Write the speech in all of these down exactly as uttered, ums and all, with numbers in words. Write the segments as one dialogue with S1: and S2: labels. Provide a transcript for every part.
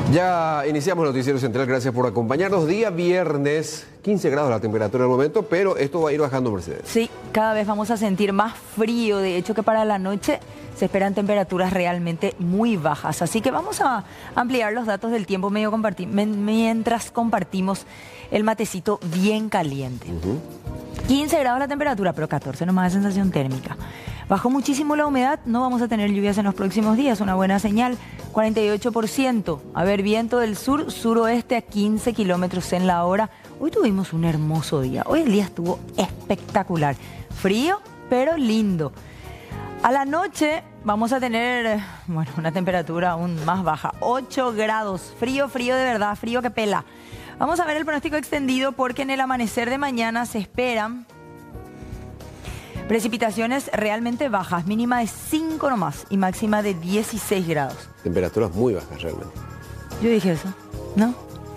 S1: Ya iniciamos el Noticiero Central, gracias por acompañarnos. Día viernes, quince grados la temperatura del momento, pero esto va a ir bajando, Mercedes.
S2: Sí, cada vez vamos a sentir más frío, de hecho que para la noche se esperan temperaturas realmente muy bajas. Así que vamos a ampliar los datos del tiempo medio comparti mientras compartimos el matecito bien caliente. Uh-huh. quince grados la temperatura, pero catorce nomás de sensación térmica. Bajó muchísimo la humedad, no vamos a tener lluvias en los próximos días, una buena señal, cuarenta y ocho por ciento. A ver, viento del sur, suroeste a quince kilómetros en la hora. Hoy tuvimos un hermoso día, hoy el día estuvo espectacular. Frío, pero lindo. A la noche vamos a tener, bueno, una temperatura aún más baja, ocho grados, frío, frío de verdad, frío que pela. Vamos a ver el pronóstico extendido porque en el amanecer de mañana se esperan precipitaciones realmente bajas, mínima de cinco nomás y máxima de dieciséis grados.
S1: Temperaturas muy bajas realmente.
S2: Yo dije eso, ¿no?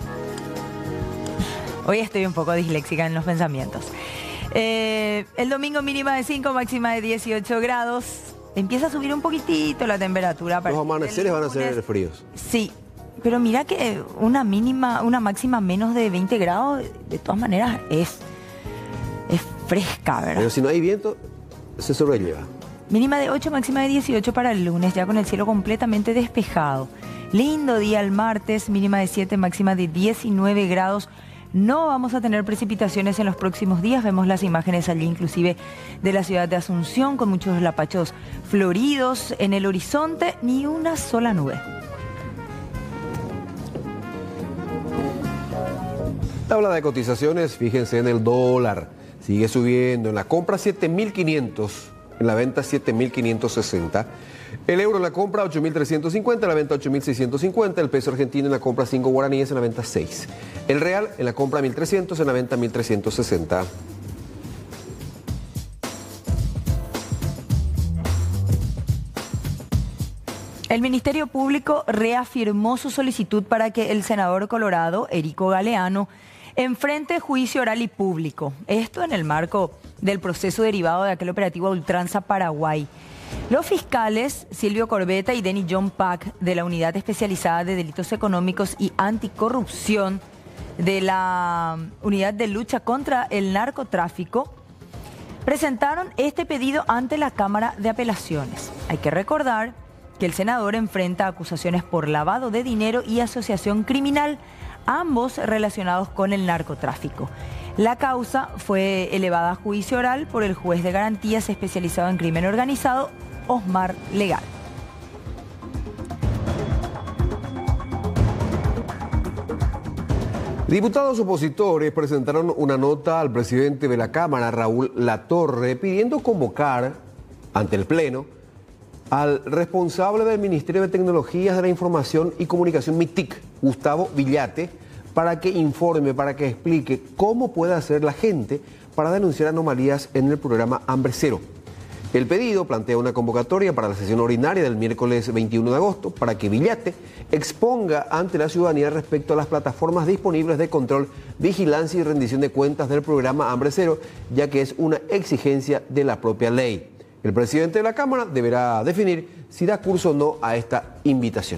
S2: Hoy estoy un poco disléxica en los pensamientos. Eh, el domingo mínima de cinco, máxima de dieciocho grados. Empieza a subir un poquitito la temperatura.
S1: Los amaneceres van a ser fríos.
S2: Sí, pero mira que una mínima, una máxima menos de veinte grados, de todas maneras es... es fresca, ¿verdad?
S1: Pero si no hay viento, se sobrelleva.
S2: Mínima de ocho, máxima de dieciocho para el lunes, ya con el cielo completamente despejado. Lindo día el martes, mínima de siete, máxima de diecinueve grados. No vamos a tener precipitaciones en los próximos días. Vemos las imágenes allí inclusive de la ciudad de Asunción con muchos lapachos floridos. En el horizonte ni una sola nube.
S1: Tabla de cotizaciones, fíjense en el dólar. Sigue subiendo. En la compra siete mil quinientos, en la venta siete mil quinientos sesenta. El euro en la compra ocho mil trescientos cincuenta, en la venta ocho mil seiscientos cincuenta. El peso argentino en la compra cinco guaraníes, en la venta seis. El real en la compra mil trescientos, en la venta mil trescientos sesenta.
S2: El Ministerio Público reafirmó su solicitud para que el senador colorado, Erico Galeano, enfrente juicio oral y público. Esto en el marco del proceso derivado de aquel operativo a Ultranza Paraguay. Los fiscales Silvio Corbetta y Denny John Pack de la Unidad Especializada de Delitos Económicos y Anticorrupción de la Unidad de Lucha contra el Narcotráfico presentaron este pedido ante la Cámara de Apelaciones. Hay que recordar que el senador enfrenta acusaciones por lavado de dinero y asociación criminal, ambos relacionados con el narcotráfico. La causa fue elevada a juicio oral por el juez de garantías especializado en crimen organizado, Osmar Legal.
S1: Diputados opositores presentaron una nota al presidente de la Cámara, Raúl Latorre, pidiendo convocar ante el Pleno al responsable del Ministerio de Tecnologías de la Información y Comunicación, MITIC, Gustavo Villate, para que informe, para que explique cómo puede hacer la gente para denunciar anomalías en el programa Hambre Cero. El pedido plantea una convocatoria para la sesión ordinaria del miércoles veintiuno de agosto para que Villate exponga ante la ciudadanía respecto a las plataformas disponibles de control, vigilancia y rendición de cuentas del programa Hambre Cero, ya que es una exigencia de la propia ley. El presidente de la Cámara deberá definir si da curso o no a esta invitación.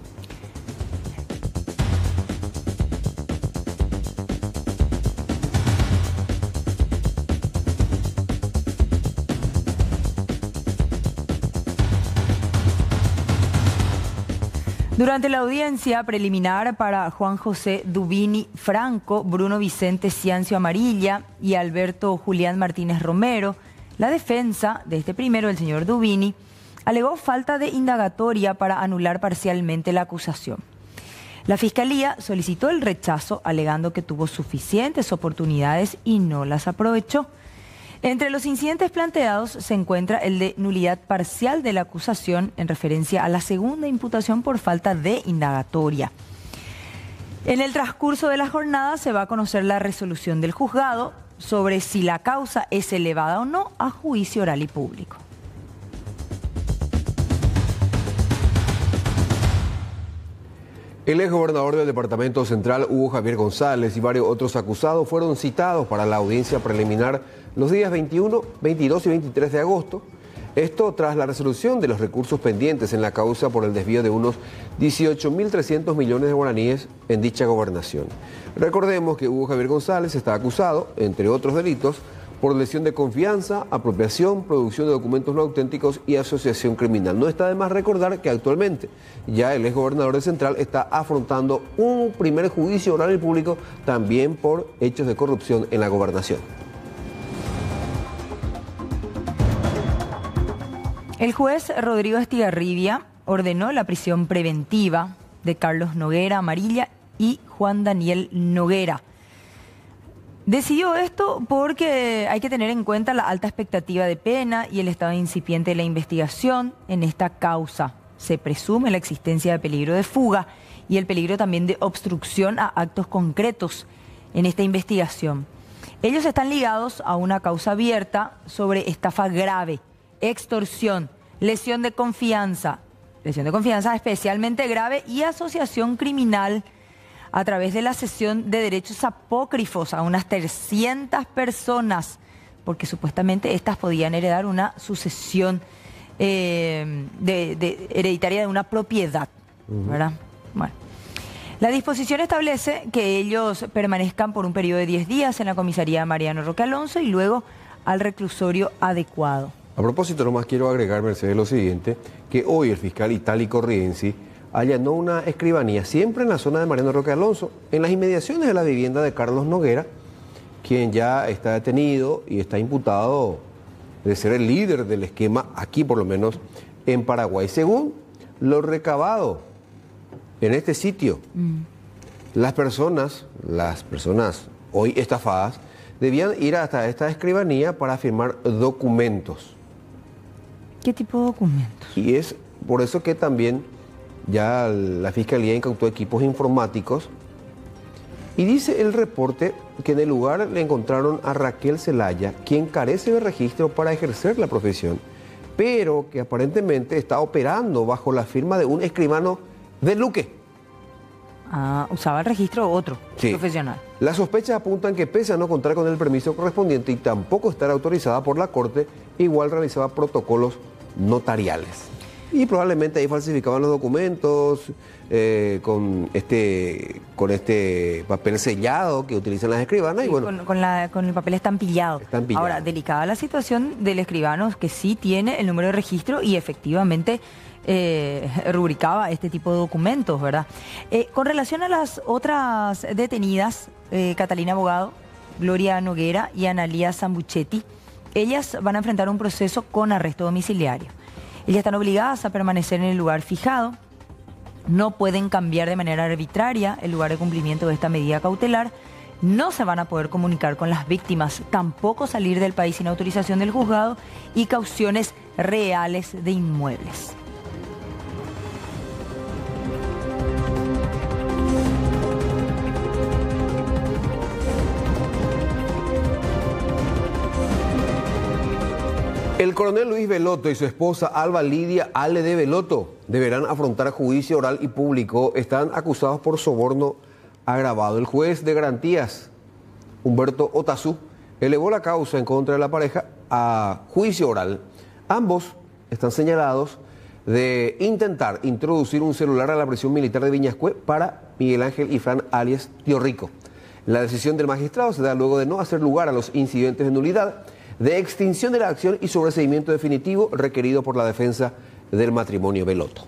S2: Durante la audiencia preliminar para Juan José Dubini Franco, Bruno Vicente Ciancio Amarilla y Alberto Julián Martínez Romero, la defensa de este primero, el señor Dubini, alegó falta de indagatoria para anular parcialmente la acusación. La Fiscalía solicitó el rechazo alegando que tuvo suficientes oportunidades y no las aprovechó. Entre los incidentes planteados se encuentra el de nulidad parcial de la acusación en referencia a la segunda imputación por falta de indagatoria. En el transcurso de la jornada se va a conocer la resolución del juzgado sobre si la causa es elevada o no a juicio oral y público.
S1: El exgobernador del Departamento Central, Hugo Javier González, y varios otros acusados fueron citados para la audiencia preliminar los días veintiuno, veintidós y veintitrés de agosto Esto tras la resolución de los recursos pendientes en la causa por el desvío de unos dieciocho mil trescientos millones de guaraníes en dicha gobernación. Recordemos que Hugo Javier González está acusado, entre otros delitos, por lesión de confianza, apropiación, producción de documentos no auténticos y asociación criminal. No está de más recordar que actualmente ya el exgobernador de Central está afrontando un primer juicio oral y público también por hechos de corrupción en la gobernación.
S2: El juez Rodrigo Estigarribia ordenó la prisión preventiva de Carlos Noguera Amarilla y Juan Daniel Noguera. Decidió esto porque hay que tener en cuenta la alta expectativa de pena y el estado incipiente de la investigación en esta causa. Se presume la existencia de peligro de fuga y el peligro también de obstrucción a actos concretos en esta investigación. Ellos están ligados a una causa abierta sobre estafa grave, extorsión, lesión de confianza, lesión de confianza especialmente grave y asociación criminal a través de la cesión de derechos apócrifos a unas trescientas personas, porque supuestamente estas podían heredar una sucesión eh, de, de, hereditaria de una propiedad, uh-huh. ¿verdad? Bueno. La disposición establece que ellos permanezcan por un periodo de diez días en la comisaría Mariano Roque Alonso y luego al reclusorio adecuado.
S1: A propósito, nomás quiero agregar, Mercedes, lo siguiente, que hoy el fiscal Itálico Rienzi allanó una escribanía siempre en la zona de Mariano Roque Alonso, en las inmediaciones de la vivienda de Carlos Noguera, quien ya está detenido y está imputado de ser el líder del esquema aquí, por lo menos en Paraguay. Según lo recabado en este sitio, mm. las personas, las personas hoy estafadas, debían ir hasta esta escribanía para firmar documentos.
S2: ¿Qué tipo de documentos?
S1: Y es por eso que también ya la Fiscalía incautó equipos informáticos y dice el reporte que en el lugar le encontraron a Raquel Zelaya, quien carece de registro para ejercer la profesión, pero que aparentemente está operando bajo la firma de un escribano de Luque.
S2: Ah, usaba el registro otro, sí. Profesional.
S1: Las sospechas apuntan que pese a no contar con el permiso correspondiente y tampoco estar autorizada por la Corte, igual realizaba protocolos notariales. Y probablemente ahí falsificaban los documentos eh, con, este, con este papel sellado que utilizan las escribanas.
S2: Sí,
S1: y bueno,
S2: con, con, la, con el papel estampillado.
S1: estampillado.
S2: Ahora, delicada la situación del escribano que sí tiene el número de registro y efectivamente eh, rubricaba este tipo de documentos, ¿verdad? Eh, con relación a las otras detenidas, eh, Catalina Abogado, Gloria Noguera y Analía Zambuchetti, ellas van a enfrentar un proceso con arresto domiciliario. Ellas están obligadas a permanecer en el lugar fijado, no pueden cambiar de manera arbitraria el lugar de cumplimiento de esta medida cautelar, no se van a poder comunicar con las víctimas, tampoco salir del país sin autorización del juzgado y cauciones reales de inmuebles.
S1: El coronel Luis Veloto y su esposa Alba Lidia Ale de Veloto deberán afrontar juicio oral y público. Están acusados por soborno agravado. El juez de garantías, Humberto Otazú, elevó la causa en contra de la pareja a juicio oral. Ambos están señalados de intentar introducir un celular a la prisión militar de Viñascue para Miguel Ángel Ifrán alias Tío Rico. La decisión del magistrado se da luego de no hacer lugar a los incidentes de nulidad, de extinción de la acción y sobreseimiento definitivo requerido por la defensa del matrimonio Veloto.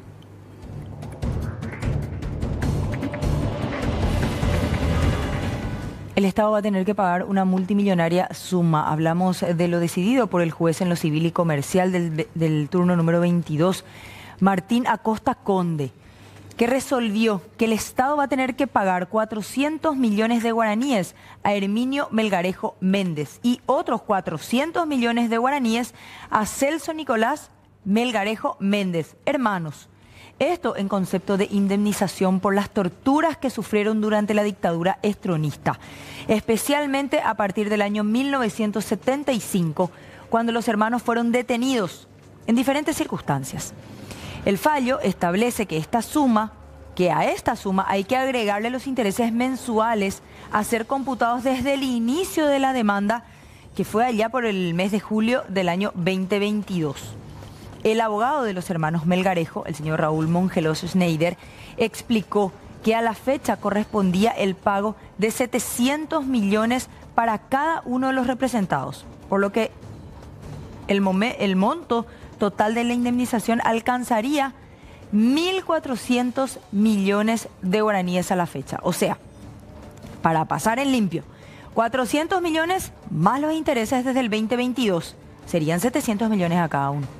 S2: El Estado va a tener que pagar una multimillonaria suma. Hablamos de lo decidido por el juez en lo civil y comercial del, del turno número veintidós, Martín Acosta Conde, que resolvió que el Estado va a tener que pagar cuatrocientos millones de guaraníes a Herminio Melgarejo Méndez y otros cuatrocientos millones de guaraníes a Celso Nicolás Melgarejo Méndez, hermanos. Esto en concepto de indemnización por las torturas que sufrieron durante la dictadura estronista, especialmente a partir del año mil novecientos setenta y cinco, cuando los hermanos fueron detenidos en diferentes circunstancias. El fallo establece que esta suma, que a esta suma hay que agregarle los intereses mensuales a ser computados desde el inicio de la demanda que fue allá por el mes de julio del año veinte veintidós. El abogado de los hermanos Melgarejo, el señor Raúl Mongelos Schneider, explicó que a la fecha correspondía el pago de setecientos millones para cada uno de los representados, por lo que el, el monto total de la indemnización alcanzaría mil cuatrocientos millones de guaraníes a la fecha. O sea, para pasar en limpio, cuatrocientos millones más los intereses desde el veinte veintidós, serían setecientos millones a cada uno.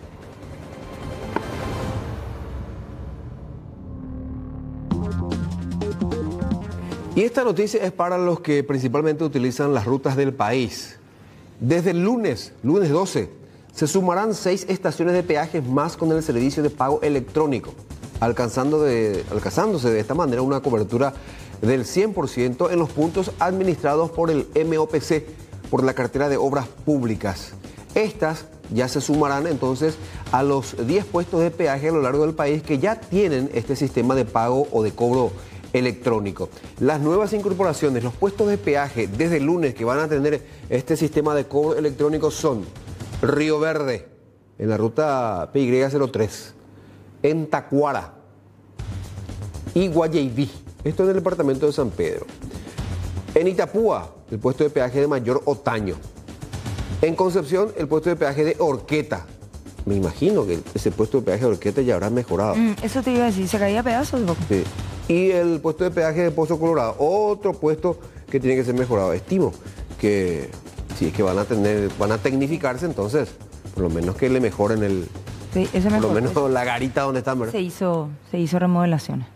S1: Y esta noticia es para los que principalmente utilizan las rutas del país. Desde el lunes, lunes doce, se sumarán seis estaciones de peajes más con el servicio de pago electrónico, alcanzando de, alcanzándose de esta manera una cobertura del cien por ciento en los puntos administrados por el M O P C, por la cartera de obras públicas. Estas ya se sumarán entonces a los diez puestos de peaje a lo largo del país que ya tienen este sistema de pago o de cobro electrónico. Las nuevas incorporaciones, los puestos de peaje desde el lunes que van a tener este sistema de cobro electrónico son Río Verde, en la ruta P Y cero tres, en Tacuara y Guayaibí, esto en el departamento de San Pedro. En Itapúa, el puesto de peaje de Mayor Otaño. En Concepción, el puesto de peaje de Horqueta. Me imagino que ese puesto de peaje de Horqueta ya habrá mejorado.
S2: Mm, eso te iba a decir, se caía a pedazos.
S1: Sí. Y el puesto de peaje de Pozo Colorado, otro puesto que tiene que ser mejorado. Estimo que si es que van a tener, van a tecnificarse, entonces, por lo menos que le mejoren el,
S2: sí, eso
S1: por
S2: mejor,
S1: lo menos
S2: eso.
S1: la garita donde están, ¿verdad?
S2: Se hizo, se hizo remodelaciones.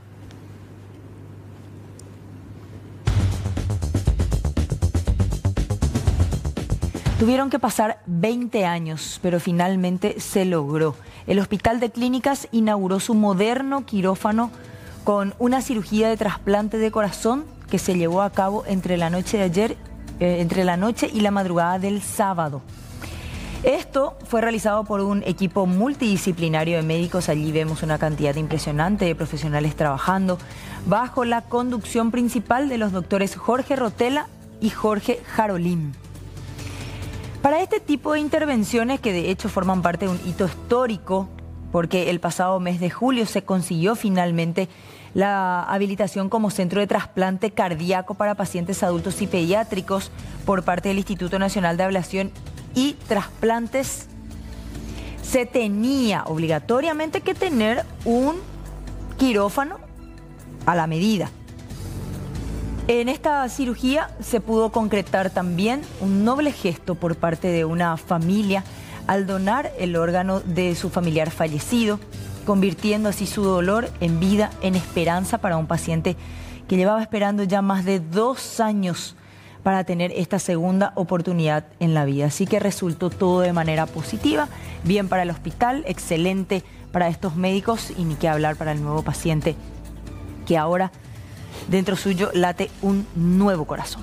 S2: Tuvieron que pasar veinte años, pero finalmente se logró. El Hospital de Clínicas inauguró su moderno quirófano con una cirugía de trasplante de corazón que se llevó a cabo entre la noche de ayer, eh, entre la noche y la madrugada del sábado. Esto fue realizado por un equipo multidisciplinario de médicos. Allí vemos una cantidad impresionante de profesionales trabajando bajo la conducción principal de los doctores Jorge Rotela y Jorge Jarolín. Para este tipo de intervenciones, que de hecho forman parte de un hito histórico, porque el pasado mes de julio se consiguió finalmente la habilitación como centro de trasplante cardíaco para pacientes adultos y pediátricos por parte del Instituto Nacional de Ablación y Trasplantes, se tenía obligatoriamente que tener un quirófano a la medida. En esta cirugía se pudo concretar también un noble gesto por parte de una familia al donar el órgano de su familiar fallecido, convirtiendo así su dolor en vida, en esperanza para un paciente que llevaba esperando ya más de dos años para tener esta segunda oportunidad en la vida. Así que resultó todo de manera positiva, bien para el hospital, excelente para estos médicos y ni qué hablar para el nuevo paciente que ahora dentro suyo late un nuevo corazón.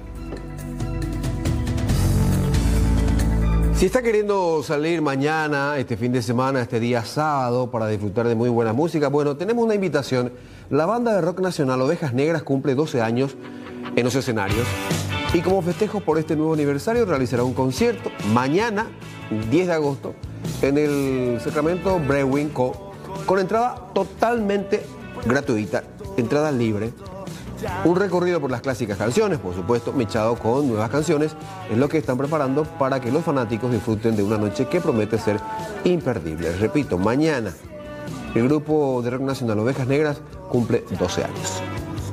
S1: Si está queriendo salir mañana, este fin de semana, este día sábado, para disfrutar de muy buena música, bueno, tenemos una invitación. La banda de rock nacional Ovejas Negras cumple doce años en los escenarios y como festejo por este nuevo aniversario realizará un concierto mañana, diez de agosto, en el Sacramento Brewing Co. con entrada totalmente gratuita, entrada libre. Un recorrido por las clásicas canciones, por supuesto, mechado con nuevas canciones, es lo que están preparando para que los fanáticos disfruten de una noche que promete ser imperdible. Repito, mañana el grupo de rock nacional Ovejas Negras cumple doce años.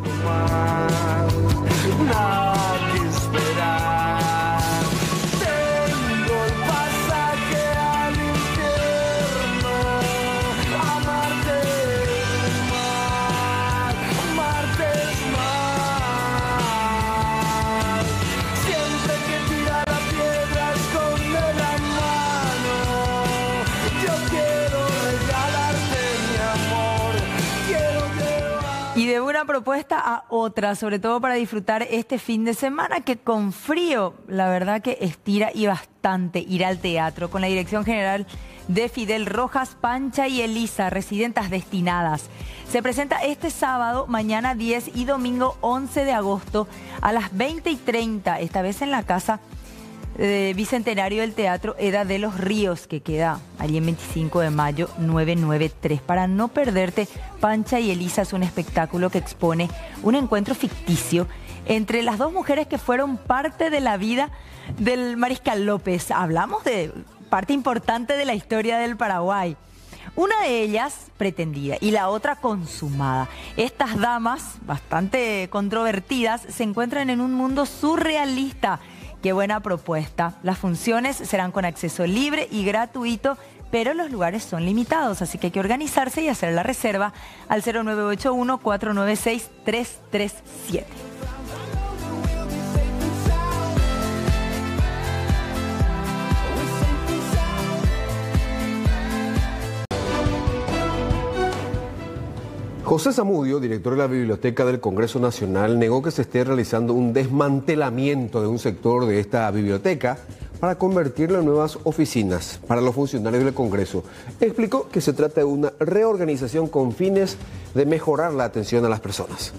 S2: Y de una propuesta a otra, sobre todo para disfrutar este fin de semana que con frío, la verdad que estira y bastante ir al teatro, con la dirección general de Fidel Rojas, Pancha y Elisa, Residentas Destinadas. Se presenta este sábado, mañana diez y domingo once de agosto a las veinte y treinta, esta vez en la casa eh, bicentenario del Teatro Eda de los Ríos, que queda allí en veinticinco de mayo novecientos noventa y tres. Para no perderte, Pancha y Elisa es un espectáculo que expone un encuentro ficticio entre las dos mujeres que fueron parte de la vida del Mariscal López. Hablamos de parte importante de la historia del Paraguay. Una de ellas pretendida y la otra consumada. Estas damas, bastante controvertidas, se encuentran en un mundo surrealista. ¡Qué buena propuesta! Las funciones serán con acceso libre y gratuito, pero los lugares son limitados, así que hay que organizarse y hacer la reserva al cero nueve ocho uno, cuatro nueve seis, tres tres siete.
S1: José Zamudio, director de la Biblioteca del Congreso Nacional, negó que se esté realizando un desmantelamiento de un sector de esta biblioteca para convertirlo en nuevas oficinas para los funcionarios del Congreso. Explicó que se trata de una reorganización con fines de mejorar la atención a las personas.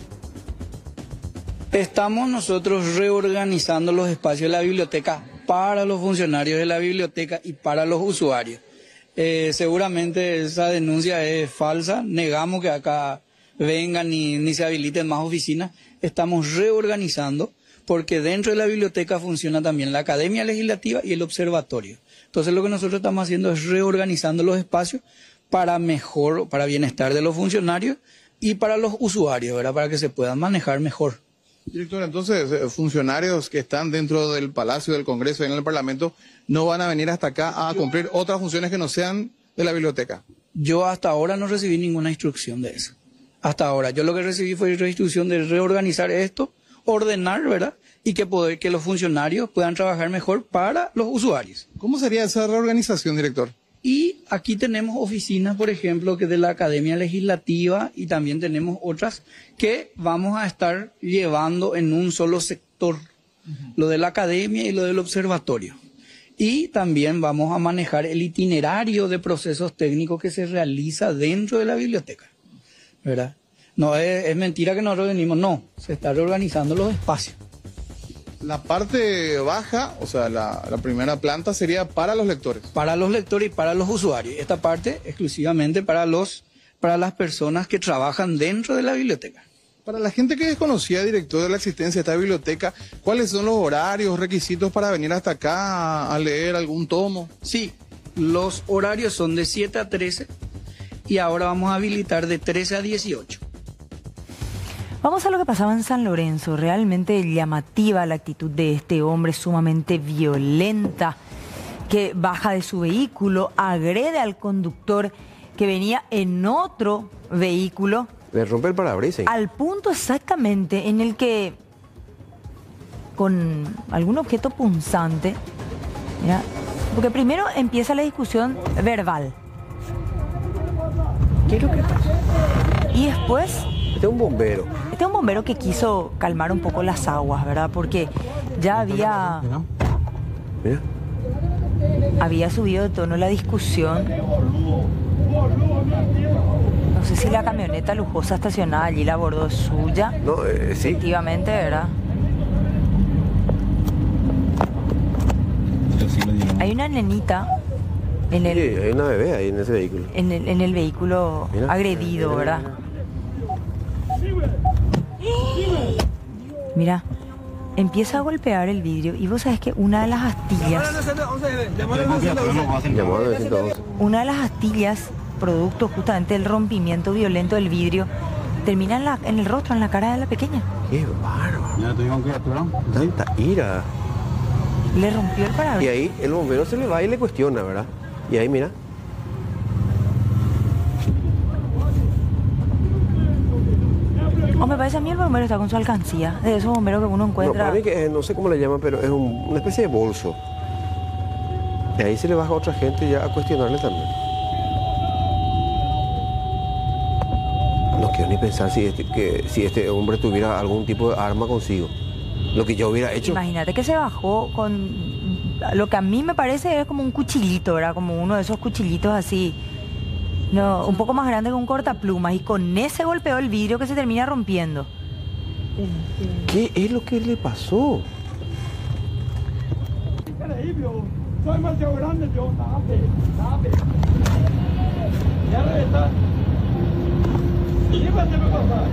S3: Estamos nosotros reorganizando los espacios de la biblioteca para los funcionarios de la biblioteca y para los usuarios. Eh, seguramente esa denuncia es falsa, negamos que acá vengan ni, ni se habiliten más oficinas. Estamos reorganizando porque dentro de la biblioteca funciona también la Academia Legislativa y el Observatorio. Entonces lo que nosotros estamos haciendo es reorganizando los espacios para mejor, para bienestar de los funcionarios y para los usuarios, ¿verdad? Para que se puedan manejar mejor.
S4: Director, entonces, funcionarios que están dentro del Palacio del Congreso y en el Parlamento no van a venir hasta acá a cumplir otras funciones que no sean de la biblioteca.
S3: Yo hasta ahora no recibí ninguna instrucción de eso. Hasta ahora. Yo lo que recibí fue la instrucción de reorganizar esto, ordenar, ¿verdad? Y que poder que los funcionarios puedan trabajar mejor para los usuarios.
S4: ¿Cómo sería esa reorganización, director?
S3: Y aquí tenemos oficinas, por ejemplo, que de la Academia Legislativa y también tenemos otras que vamos a estar llevando en un solo sector, uh-huh. Lo de la Academia y lo del Observatorio. Y también vamos a manejar el itinerario de procesos técnicos que se realiza dentro de la biblioteca, ¿verdad? No es, es mentira que nosotros venimos, no, se está reorganizando los espacios.
S4: La parte baja, o sea, la, la primera planta sería para los lectores.
S3: Para los lectores y para los usuarios. Esta parte exclusivamente para, los, para las personas que trabajan dentro de la biblioteca.
S4: Para la gente que desconocía, director, de la existencia de esta biblioteca, ¿cuáles son los horarios, requisitos para venir hasta acá a, a leer algún tomo?
S3: Sí, los horarios son de siete a trece y ahora vamos a habilitar de trece a dieciocho.
S2: Vamos a lo que pasaba en San Lorenzo. Realmente llamativa la actitud de este hombre, sumamente violenta, que baja de su vehículo, agrede al conductor que venía en otro vehículo.
S1: Le rompe el parabrisas.
S2: Al punto exactamente en el que, con algún objeto punzante, mira, porque primero empieza la discusión verbal. ¿Qué es lo que pasa? Y después...
S1: Este es un bombero.
S2: Este es un bombero que quiso calmar un poco las aguas, ¿verdad? Porque ya había...
S1: Mira.
S2: Había subido de tono la discusión. No sé si la camioneta lujosa estacionada allí la abordó suya.
S1: No, eh, sí.
S2: Efectivamente, ¿verdad? Hay una nenita en el...
S1: Sí, hay una bebé ahí en ese vehículo.
S2: En el, en el vehículo mira, agredido, mira, ¿verdad? Mira. Mira, empieza a golpear el vidrio y vos sabés que una de las astillas... Una de las astillas, producto justamente del rompimiento violento del vidrio, termina en, la, en el rostro, en la cara de la pequeña.
S1: ¡Qué bárbaro! Tanta ira.
S2: Le rompió el parabrisas.
S1: Y ahí el bombero se le va y le cuestiona, ¿verdad? Y ahí mira.
S2: O me parece a mí el bombero está con su alcancía, de esos bomberos que uno encuentra...
S1: No, para mí que, no sé cómo le llaman, pero es un, una especie de bolso. Y ahí se le baja a otra gente ya a cuestionarle también. No quiero ni pensar si este, que, si este hombre tuviera algún tipo de arma consigo. Lo que yo hubiera hecho.
S2: Imagínate que se bajó con... Lo que a mí me parece es como un cuchillito, ¿verdad? Como uno de esos cuchillitos así... No, un poco más grande que un cortaplumas y con ese golpeó el vidrio que se termina rompiendo.
S1: ¿Qué es lo que le pasó?
S5: creí, yo. Soy demasiado grande, yo. Dame, dame. Ya reventar. Llévate, me pasa.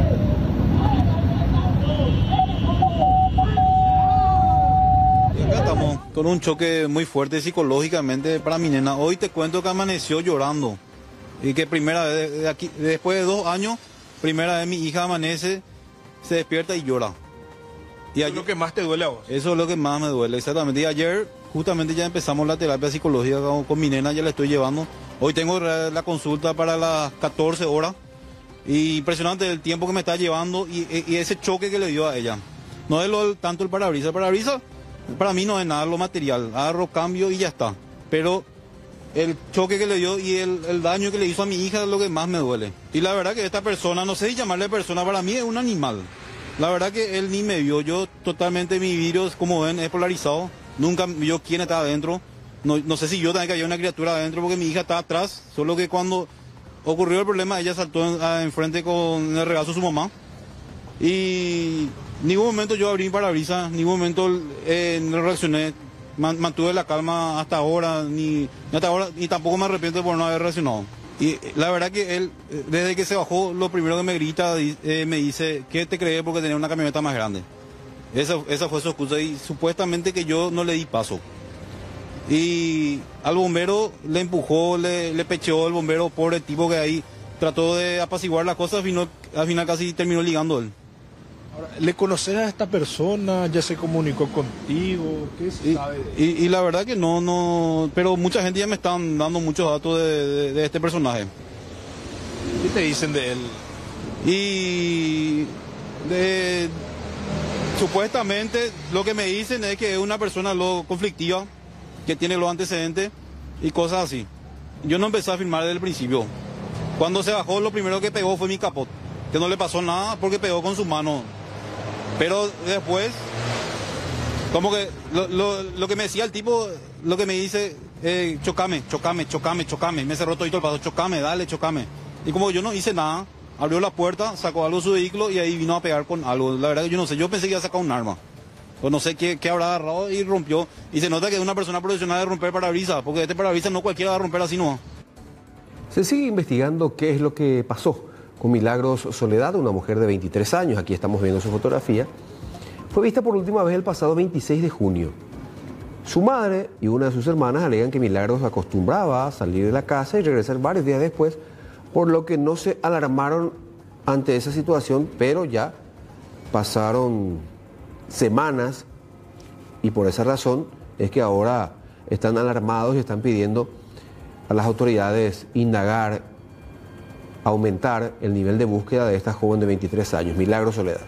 S6: Y acá estamos con un choque muy fuerte psicológicamente para mi nena. Hoy te cuento que amaneció llorando. Y que primera vez, de aquí, después de dos años, primera vez mi hija amanece, se despierta y llora. Y
S7: ¿Eso es lo que más te duele a vos?
S6: Eso es lo que más me duele, exactamente. Y ayer justamente ya empezamos la terapia psicológica con, con mi nena, ya la estoy llevando. Hoy tengo la consulta para las catorce horas. Y impresionante el tiempo que me está llevando y, y ese choque que le dio a ella. No es lo, tanto el parabrisas. El parabrisas para mí no es nada lo material. Agarro, cambio y ya está. Pero el choque que le dio y el, el daño que le hizo a mi hija es lo que más me duele. Y la verdad que esta persona, no sé si llamarle persona, para mí es un animal. La verdad que él ni me vio. Yo totalmente mi vidrio, como ven, es polarizado. Nunca vio quién está adentro. No, no sé si yo también que había una criatura adentro porque mi hija está atrás. Solo que cuando ocurrió el problema, ella saltó en, enfrente con el regazo de su mamá. Y en ningún momento yo abrí mi parabrisas, en ningún momento eh, no reaccioné. Mantuve la calma hasta ahora, ni, ni hasta ahora, y tampoco me arrepiento por no haber reaccionado. Y la verdad que él, desde que se bajó, lo primero que me grita, eh, me dice, ¿qué te crees porque tenía una camioneta más grande? Esa, esa fue su excusa y supuestamente que yo no le di paso. Y al bombero le empujó, le, le pecheó el bombero, pobre tipo que ahí trató de apaciguar las cosas, al final, al final casi terminó ligando él.
S7: Ahora, ¿le conoces a esta persona? ¿Ya se comunicó contigo? ¿Qué se
S6: Y,
S7: sabe?
S6: y, y la verdad que no, no, pero mucha gente ya me están dando muchos datos de, de, de este personaje.
S7: ¿Qué te dicen de él?
S6: Y de, supuestamente lo que me dicen es que es una persona lo conflictiva, que tiene los antecedentes y cosas así. Yo no empecé a filmar desde el principio. Cuando se bajó, lo primero que pegó fue mi capot, que no le pasó nada porque pegó con su mano. Pero después, como que lo, lo, lo que me decía el tipo, lo que me dice, eh, chocame, chocame, chocame, chocame. Me cerró todo el paso, chocame, dale, chocame. Y como yo no hice nada, abrió la puerta, sacó algo de su vehículo y ahí vino a pegar con algo. La verdad que yo no sé, yo pensé que iba a sacar un arma. O no sé qué, qué habrá agarrado y rompió. Y se nota que es una persona profesional de romper parabrisas, porque este parabrisas no cualquiera va a romper así nomás.
S1: Se sigue investigando qué es lo que pasó con Milagros Soledad, una mujer de veintitrés años, aquí estamos viendo su fotografía. Fue vista por última vez el pasado veintiséis de junio. Su madre y una de sus hermanas alegan que Milagros acostumbraba a salir de la casa y regresar varios días después, por lo que no se alarmaron ante esa situación, pero ya pasaron semanas y por esa razón es que ahora están alarmados y están pidiendo a las autoridades indagar, aumentar el nivel de búsqueda de esta joven de veintitrés años, Milagros Soledad.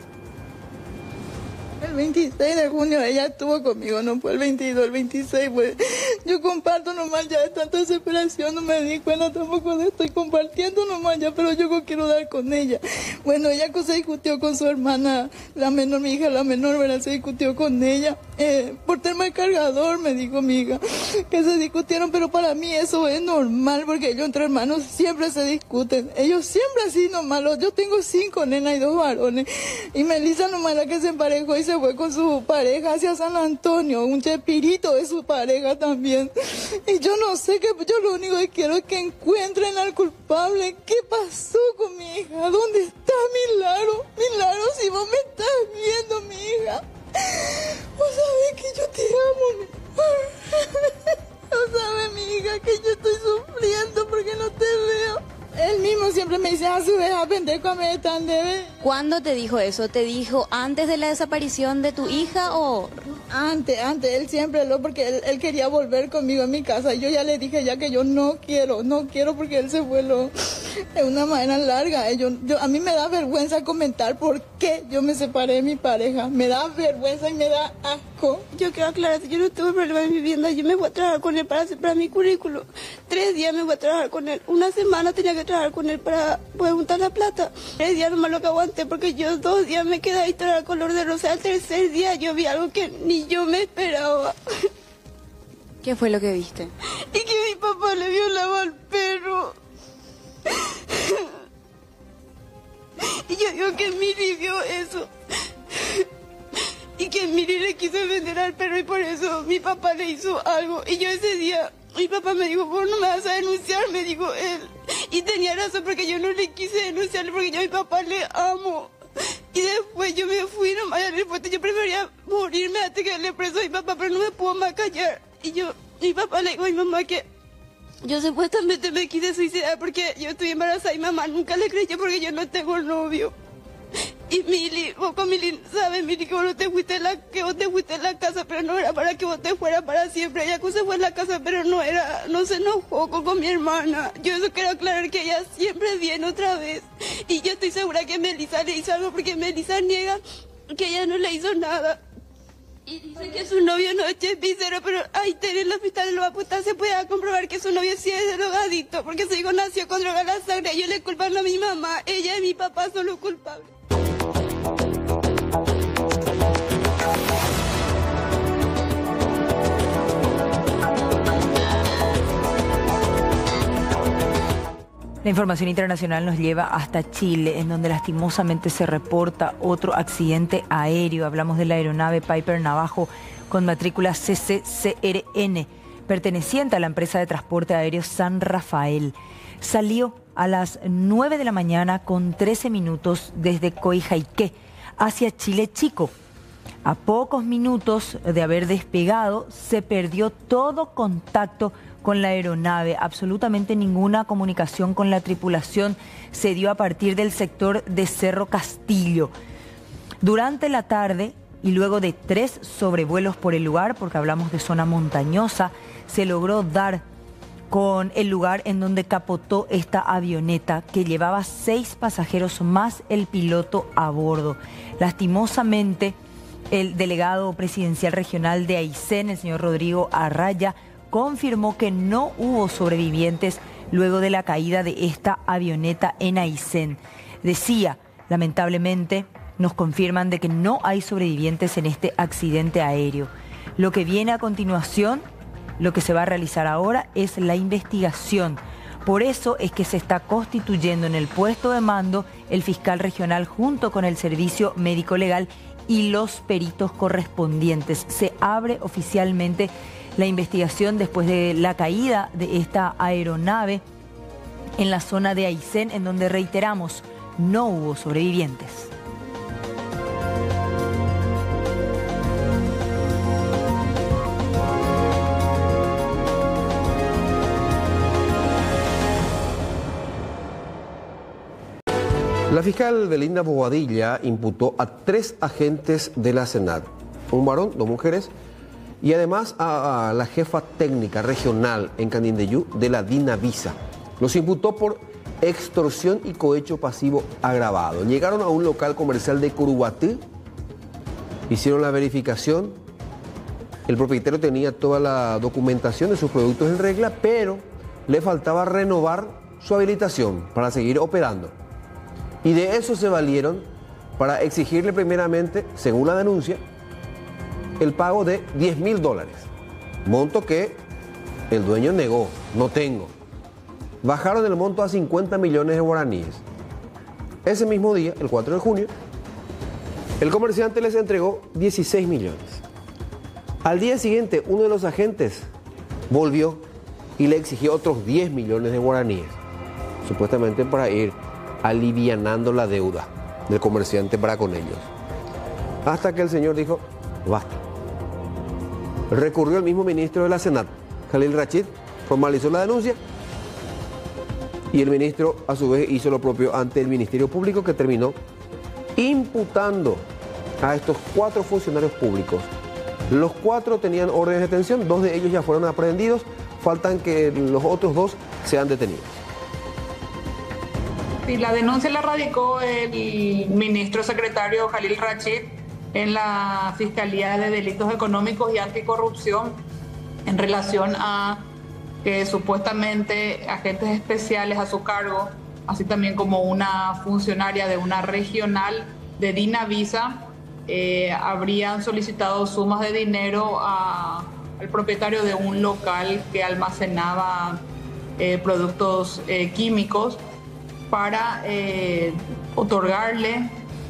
S8: El veintiséis de junio ella estuvo conmigo, no fue el veintidós, el veintiséis, pues yo comparto nomás ya de tanta desesperación, no me di cuenta tampoco de estoy compartiendo nomás ya, pero yo no quiero dar con ella. Bueno, ella se discutió con su hermana, la menor, mi hija la menor, ¿verdad? Se discutió con ella, eh, por tema de cargador, me dijo mi hija, que se discutieron, pero para mí eso es normal, porque ellos entre hermanos siempre se discuten, ellos siempre así nomás, yo tengo cinco nenas y dos varones, y Melissa nomás la que se emparejó y se fue con su pareja hacia San Antonio, un chepirito de su pareja también. Y yo no sé, que yo lo único que quiero es que encuentren al culpable. ¿Qué pasó con mi hija? ¿Dónde está Milagro? Milagro, si vos me estás viendo, mi hija, vos sabés que yo te amo, mi amor. Vos sabés, mi hija, que yo estoy sufriendo porque no te veo. Él mismo siempre me dice, a su vez, a pendejo, me están debe.
S9: ¿Cuándo te dijo eso? ¿Te dijo antes de la desaparición de tu hija o...?
S8: Antes, antes, él siempre lo, porque él, él quería volver conmigo a mi casa. Y yo ya le dije ya que yo no quiero, no quiero porque él se fue lo, de una manera larga. Yo, yo, a mí me da vergüenza comentar por qué yo me separé de mi pareja. Me da vergüenza y me da asco.
S10: Yo quiero aclarar, yo no tuve problema en mi vivienda. Yo me voy a trabajar con él para hacer para mi currículo. Tres días me voy a trabajar con él. Una semana tenía que trabajar con él para poder juntar la plata. Tres días nomás lo que aguanté porque yo dos días me quedé ahí todo el color de rosa. Al tercer día yo vi algo que ni yo me esperaba.
S9: ¿Qué fue lo que viste?
S10: Y que mi papá le violaba al perro. Y yo digo que Mili vio eso. Y que que Miri le quiso vender al perro y por eso mi papá le hizo algo. Y yo ese día, mi papá me dijo, vos no me vas a denunciar, me dijo él. Y tenía razón porque yo no le quise denunciarle porque yo a mi papá le amo. Y después yo me fui nomás al aeropuerto, yo prefería morirme antes que darle preso a mi papá, pero no me puedo más callar. Y yo, mi papá le dijo a mi mamá que yo supuestamente me quise suicidar porque yo estoy embarazada y mamá nunca le creyó porque yo no tengo novio. Y Mili, vos con Mili, sabes Mili que vos no te fuiste la, que vos te fuiste a la casa, pero no era para que vos te fueras para siempre. Ella se fue a la casa, pero no era, no se enojó con, con mi hermana. Yo eso quiero aclarar que ella siempre viene otra vez. Y yo estoy segura que Melissa le hizo algo porque Melissa niega que ella no le hizo nada. Y dice que su novio no es chepicero, pero ahí en el hospital de los apuntados se puede comprobar que su novio sí es drogadicto, porque su hijo nació con droga en la sangre. Ellos le culpan a mi mamá, ella y mi papá son los culpables.
S2: La información internacional nos lleva hasta Chile, en donde lastimosamente se reporta otro accidente aéreo. Hablamos de la aeronave Piper Navajo con matrícula C C C R N, perteneciente a la empresa de transporte aéreo San Rafael. Salió a las nueve de la mañana con trece minutos desde Coyhaique hacia Chile Chico. A pocos minutos de haber despegado, se perdió todo contacto con la aeronave. Absolutamente ninguna comunicación con la tripulación se dio a partir del sector de Cerro Castillo. Durante la tarde y luego de tres sobrevuelos por el lugar, porque hablamos de zona montañosa, se logró dar con el lugar en donde capotó esta avioneta que llevaba seis pasajeros más el piloto a bordo. Lastimosamente, el delegado presidencial regional de Aysén, el señor Rodrigo Arraya, confirmó que no hubo sobrevivientes luego de la caída de esta avioneta en Aysén. Decía, lamentablemente, nos confirman de que no hay sobrevivientes en este accidente aéreo. Lo que viene a continuación, lo que se va a realizar ahora, es la investigación. Por eso es que se está constituyendo en el puesto de mando el fiscal regional junto con el servicio médico legal y los peritos correspondientes. Se abre oficialmente la investigación después de la caída de esta aeronave en la zona de Aysén, en donde, reiteramos, no hubo sobrevivientes.
S1: La fiscal Belinda Bobadilla imputó a tres agentes de la SENAT, un varón, dos mujeres, y además a, a la jefa técnica regional en Canindeyú de la Dinavisa. Los imputó por extorsión y cohecho pasivo agravado. Llegaron a un local comercial de Curuguatí, hicieron la verificación, el propietario tenía toda la documentación de sus productos en regla, pero le faltaba renovar su habilitación para seguir operando. Y de eso se valieron para exigirle primeramente, según la denuncia, el pago de diez mil dólares, monto que el dueño negó, no tengo. Bajaron el monto a cincuenta millones de guaraníes. Ese mismo día, el cuatro de junio, el comerciante les entregó dieciséis millones. Al día siguiente, uno de los agentes volvió y le exigió otros diez millones de guaraníes, supuestamente para ir alivianando la deuda del comerciante para con ellos. Hasta que el señor dijo, basta. Recurrió al mismo ministro de la SENAT, Khalil Rachid, formalizó la denuncia y el ministro a su vez hizo lo propio ante el Ministerio Público, que terminó imputando a estos cuatro funcionarios públicos. Los cuatro tenían órdenes de detención, dos de ellos ya fueron aprehendidos, faltan que los otros dos sean detenidos.
S11: Sí, la denuncia la radicó el ministro secretario Khalil Rachid en la Fiscalía de Delitos Económicos y Anticorrupción en relación a que supuestamente agentes especiales a su cargo, así también como una funcionaria de una regional de Dinavisa, eh, habrían solicitado sumas de dinero a, al propietario de un local que almacenaba eh, productos eh, químicos para eh, otorgarle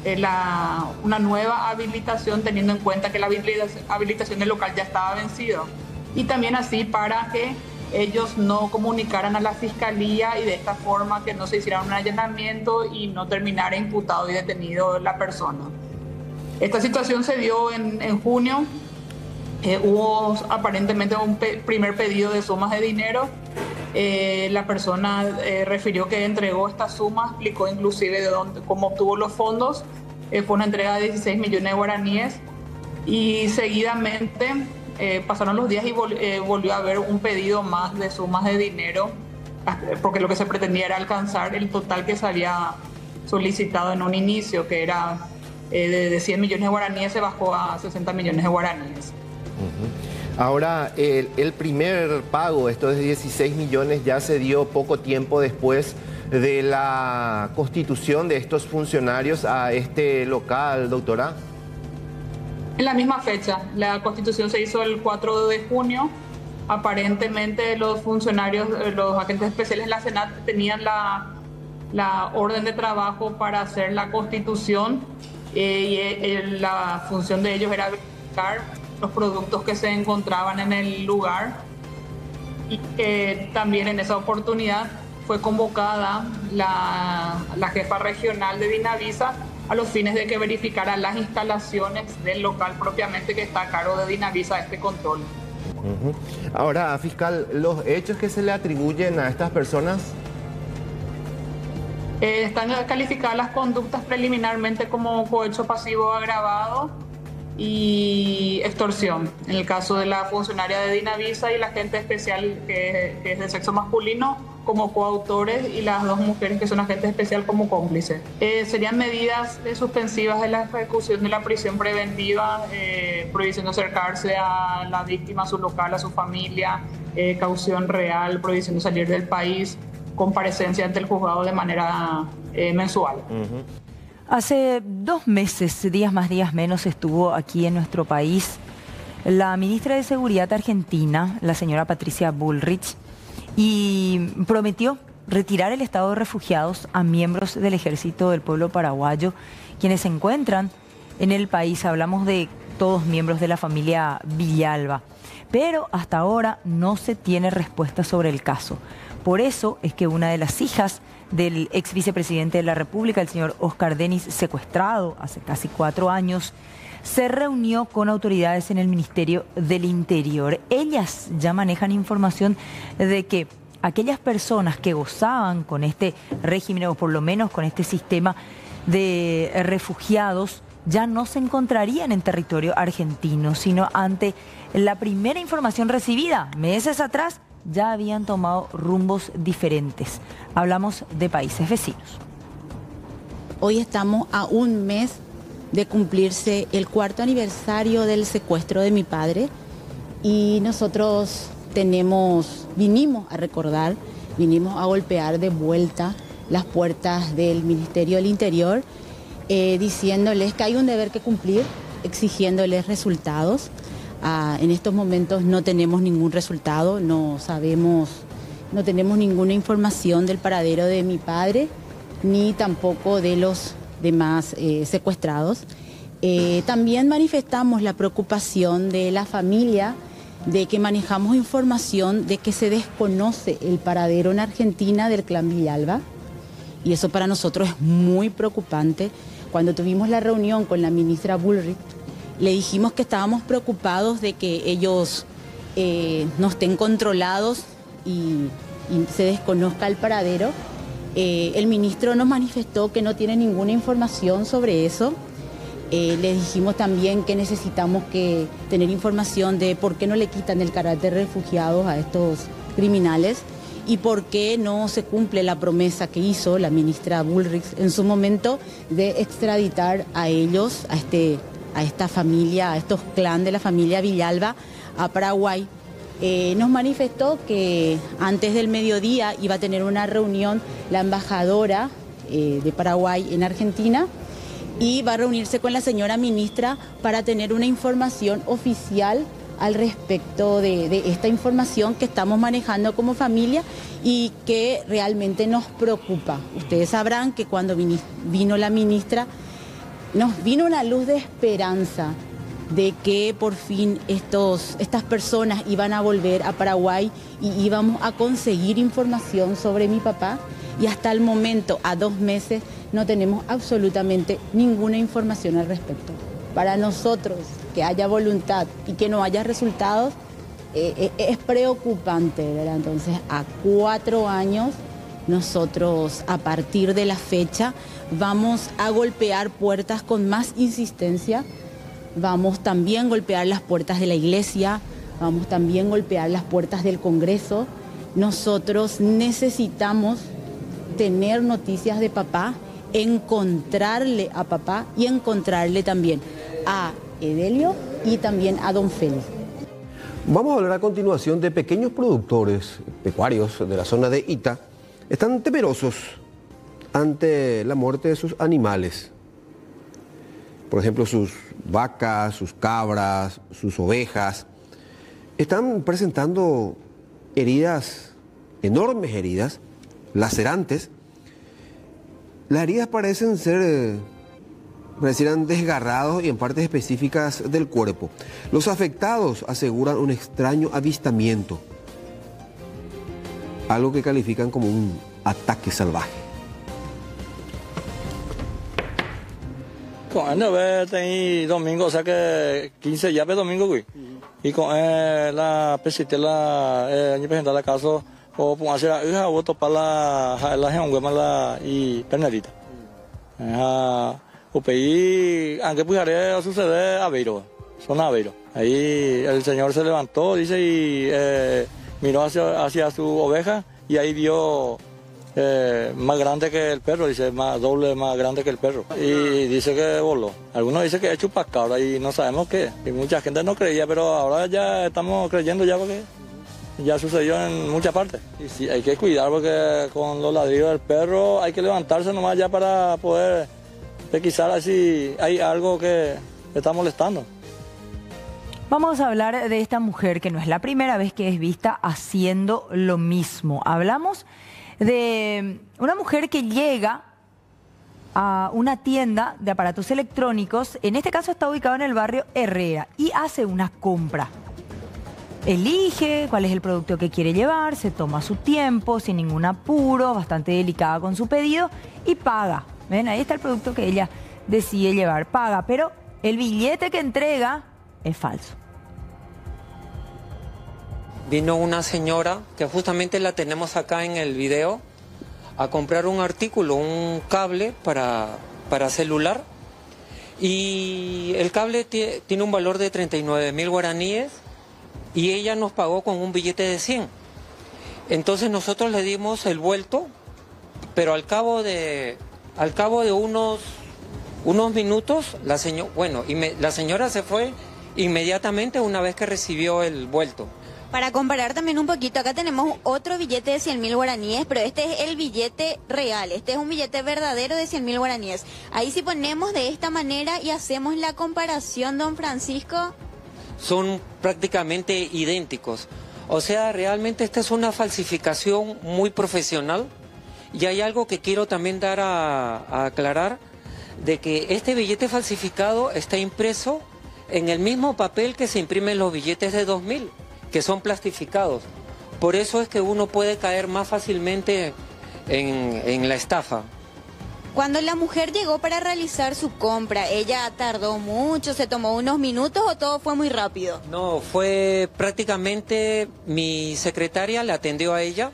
S11: eh, la, una nueva habilitación, teniendo en cuenta que la habilitación del local ya estaba vencido. Y también así para que ellos no comunicaran a la fiscalía y de esta forma que no se hiciera un allanamiento y no terminara imputado y detenido la persona. Esta situación se dio en, en junio. Eh, hubo aparentemente un pe primer pedido de sumas de dinero. Eh, la persona eh, refirió que entregó estas sumas, explicó inclusive de dónde, cómo obtuvo los fondos. Eh, fue una entrega de dieciséis millones de guaraníes y seguidamente eh, pasaron los días y vol eh, volvió a haber un pedido más de sumas de dinero, porque lo que se pretendía era alcanzar el total que se había solicitado en un inicio, que era eh, de, de cien millones de guaraníes, se bajó a sesenta millones de guaraníes.
S12: Uh-huh. Ahora, el, el primer pago, esto de dieciséis millones, ya se dio poco tiempo después de la constitución de estos funcionarios a este local, doctora.
S11: En la misma fecha, la constitución se hizo el cuatro de junio. Aparentemente los funcionarios, los agentes especiales de la Senat tenían la, la orden de trabajo para hacer la constitución eh, y eh, la función de ellos era verificar los productos que se encontraban en el lugar. Y eh, también en esa oportunidad fue convocada la, la jefa regional de Dinavisa a los fines de que verificara las instalaciones del local propiamente que está a cargo de Dinavisa este control.
S12: Uh-huh. Ahora, fiscal, ¿los hechos que se le atribuyen a estas personas?
S11: Eh, están calificadas las conductas preliminarmente como cohecho pasivo agravado y extorsión. En el caso de la funcionaria de Dinavisa y la agente especial que, que es de sexo masculino como coautores y las dos mujeres que son agentes especiales como cómplices. Eh, serían medidas eh, suspensivas de la ejecución de la prisión preventiva, eh, prohibición de acercarse a la víctima, a su local, a su familia, eh, caución real, prohibición de salir del país, comparecencia ante el juzgado de manera eh, mensual.
S2: Uh-huh. Hace dos meses, días más, días menos, estuvo aquí en nuestro país la ministra de Seguridad argentina, la señora Patricia Bullrich, y prometió retirar el estado de refugiados a miembros del ejército del pueblo paraguayo, quienes se encuentran en el país. Hablamos de todos miembros de la familia Villalba, pero hasta ahora no se tiene respuesta sobre el caso. Por eso es que una de las hijas del ex vicepresidente de la República, el señor Oscar Denis, secuestrado hace casi cuatro años, se reunió con autoridades en el Ministerio del Interior. Ellas ya manejan información de que aquellas personas que gozaban con este régimen, o por lo menos con este sistema de refugiados, ya no se encontrarían en territorio argentino, sino ante la primera información recibida meses atrás, ya habían tomado rumbos diferentes. Hablamos de países vecinos.
S13: Hoy estamos a un mes de cumplirse el cuarto aniversario del secuestro de mi padre y nosotros tenemos, vinimos a recordar, vinimos a golpear de vuelta las puertas del Ministerio del Interior, eh, diciéndoles que hay un deber que cumplir, exigiéndoles resultados. Ah, en estos momentos no tenemos ningún resultado, no sabemos, no tenemos ninguna información del paradero de mi padre, ni tampoco de los demás eh, secuestrados. Eh, también manifestamos la preocupación de la familia de que manejamos información de que se desconoce el paradero en Argentina del clan Villalba, y eso para nosotros es muy preocupante. Cuando tuvimos la reunión con la ministra Bullrich, le dijimos que estábamos preocupados de que ellos eh, no estén controlados y, y se desconozca el paradero. Eh, el ministro nos manifestó que no tiene ninguna información sobre eso. Eh, le dijimos también que necesitamos que tener información de por qué no le quitan el carácter de refugiados a estos criminales y por qué no se cumple la promesa que hizo la ministra Bullrich en su momento de extraditar a ellos, a, este, a esta familia, a estos clan de la familia Villalba, a Paraguay. Eh, nos manifestó que antes del mediodía iba a tener una reunión la embajadora eh, de Paraguay en Argentina y va a reunirse con la señora ministra para tener una información oficial al respecto de, de esta información que estamos manejando como familia y que realmente nos preocupa. Ustedes sabrán que cuando vino, vino la ministra nos vino una luz de esperanza de que por fin estos, estas personas iban a volver a Paraguay y íbamos a conseguir información sobre mi papá. Y hasta el momento, a dos meses, no tenemos absolutamente ninguna información al respecto. Para nosotros, que haya voluntad y que no haya resultados, eh, es preocupante, ¿verdad? Entonces, a cuatro años, nosotros, a partir de la fecha, vamos a golpear puertas con más insistencia. Vamos también a golpear las puertas de la iglesia, vamos también a golpear las puertas del Congreso. Nosotros necesitamos tener noticias de papá, encontrarle a papá y encontrarle también a Edelio y también a don Félix.
S1: Vamos a hablar a continuación de pequeños productores pecuarios de la zona de Ita. Están temerosos ante la muerte de sus animales. Por ejemplo, sus vacas, sus cabras, sus ovejas. Están presentando heridas, enormes heridas, lacerantes. Las heridas parecen ser, eh, parecieran desgarrados y en partes específicas del cuerpo. Los afectados aseguran un extraño avistamiento, algo que califican como un ataque salvaje.
S14: Con él ve teí domingo, o sea que quince ya ve domingo, güey. Y con él la pesitela, eh, ni presenta la caso, o pon hacer a hija o topar la la gente mala y pernerita. Ah, o peí, aunque pues haré suceder a Beiro, son a Beiro. Ahí el señor se levantó, dice, y eh, miró hacia, hacia su oveja y ahí vio eh, más grande que el perro, dice, más doble más grande que el perro. Y dice que voló. Algunos dicen que es chupacabra y no sabemos qué. Y mucha gente no creía, pero ahora ya estamos creyendo ya porque ya sucedió en muchas partes. Y sí, hay que cuidar porque con los ladridos del perro hay que levantarse nomás ya para poder pesquisar si hay algo que está molestando.
S2: Vamos a hablar de esta mujer que no es la primera vez que es vista haciendo lo mismo. Hablamos de una mujer que llega a una tienda de aparatos electrónicos, en este caso está ubicado en el barrio Herrera, y hace una compra. Elige cuál es el producto que quiere llevar, se toma su tiempo, sin ningún apuro, bastante delicada con su pedido, y paga. ¿Ven? Ahí está el producto que ella decide llevar, paga, pero el billete que entrega es falso.
S15: Vino una señora, que justamente la tenemos acá en el video, a comprar un artículo, un cable para, para celular. Y el cable tiene un valor de treinta y nueve mil guaraníes y ella nos pagó con un billete de cien. Entonces nosotros le dimos el vuelto, pero al cabo de, al cabo de unos, unos minutos, la, señor, bueno, la señora se fue inmediatamente una vez que recibió el vuelto.
S9: Para comparar también un poquito, acá tenemos otro billete de cien mil guaraníes, pero este es el billete real, este es un billete verdadero de cien mil guaraníes. Ahí si ponemos de esta manera y hacemos la comparación, don Francisco.
S15: Son prácticamente idénticos. O sea, realmente esta es una falsificación muy profesional. Y hay algo que quiero también dar a, a aclarar, de que este billete falsificado está impreso en el mismo papel que se imprimen los billetes de dos mil. Que son plastificados. Por eso es que uno puede caer más fácilmente en, en la estafa.
S9: Cuando la mujer llegó para realizar su compra, ¿ella tardó mucho, se tomó unos minutos o todo fue muy rápido?
S15: No, fue prácticamente mi secretaria la atendió a ella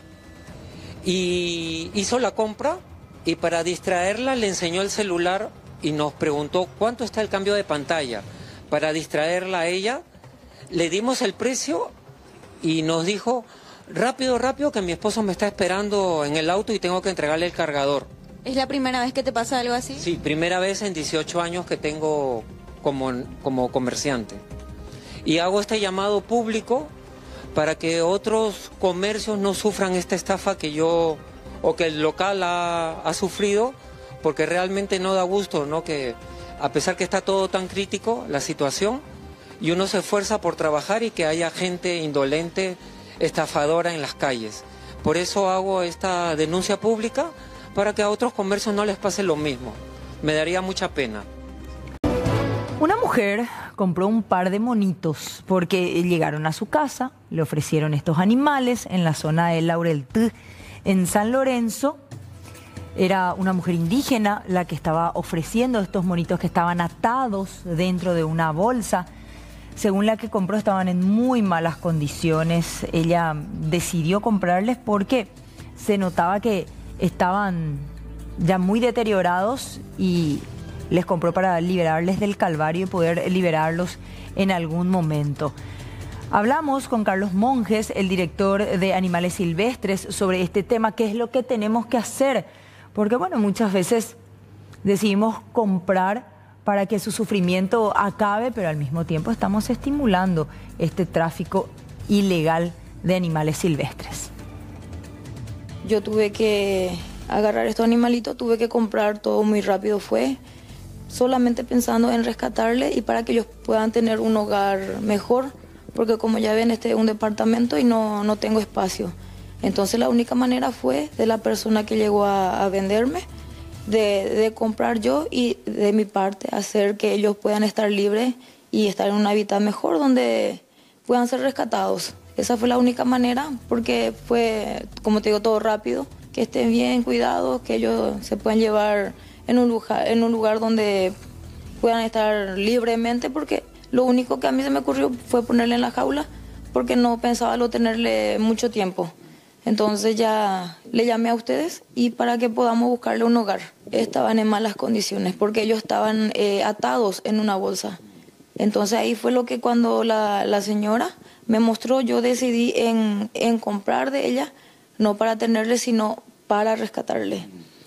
S15: y hizo la compra y para distraerla le enseñó el celular y nos preguntó cuánto está el cambio de pantalla. Para distraerla a ella le dimos el precio y nos dijo, rápido, rápido, que mi esposo me está esperando en el auto y tengo que entregarle el cargador.
S9: ¿Es la primera vez que te pasa algo así?
S15: Sí, primera vez en dieciocho años que tengo como, como comerciante. Y hago este llamado público para que otros comercios no sufran esta estafa que yo, o que el local ha, ha sufrido, porque realmente no da gusto, ¿no? Que a pesar que está todo tan crítico, la situación, y uno se esfuerza por trabajar y que haya gente indolente, estafadora en las calles. Por eso hago esta denuncia pública para que a otros comercios no les pase lo mismo. Me daría mucha pena.
S2: Una mujer compró un par de monitos porque llegaron a su casa, le ofrecieron estos animales en la zona de Laureltí, en San Lorenzo. Era una mujer indígena la que estaba ofreciendo estos monitos que estaban atados dentro de una bolsa. Según la que compró, estaban en muy malas condiciones. Ella decidió comprarles porque se notaba que estaban ya muy deteriorados y les compró para liberarles del calvario y poder liberarlos en algún momento. Hablamos con Carlos Monjes, el director de Animales Silvestres, sobre este tema, qué es lo que tenemos que hacer. Porque, bueno, muchas veces decidimos comprar para que su sufrimiento acabe, pero al mismo tiempo estamos estimulando este tráfico ilegal de animales silvestres.
S16: Yo tuve que agarrar estos animalitos, tuve que comprar todo muy rápido, fue solamente pensando en rescatarles y para que ellos puedan tener un hogar mejor, porque como ya ven, este es un departamento y no, no tengo espacio. Entonces la única manera fue de la persona que llegó a, a venderme, de, de comprar yo y de mi parte hacer que ellos puedan estar libres y estar en un hábitat mejor donde puedan ser rescatados. Esa fue la única manera, porque fue, como te digo, todo rápido, que estén bien cuidados, que ellos se puedan llevar en un lugar, en un lugar donde puedan estar libremente, porque lo único que a mí se me ocurrió fue ponerle en la jaula, porque no pensaba lo tenerle mucho tiempo. Entonces ya le llamé a ustedes y para que podamos buscarle un hogar. Estaban en malas condiciones porque ellos estaban eh, atados en una bolsa. Entonces ahí fue lo que cuando la, la señora me mostró, yo decidí en, en comprar de ella, no para tenerle, sino para rescatarle.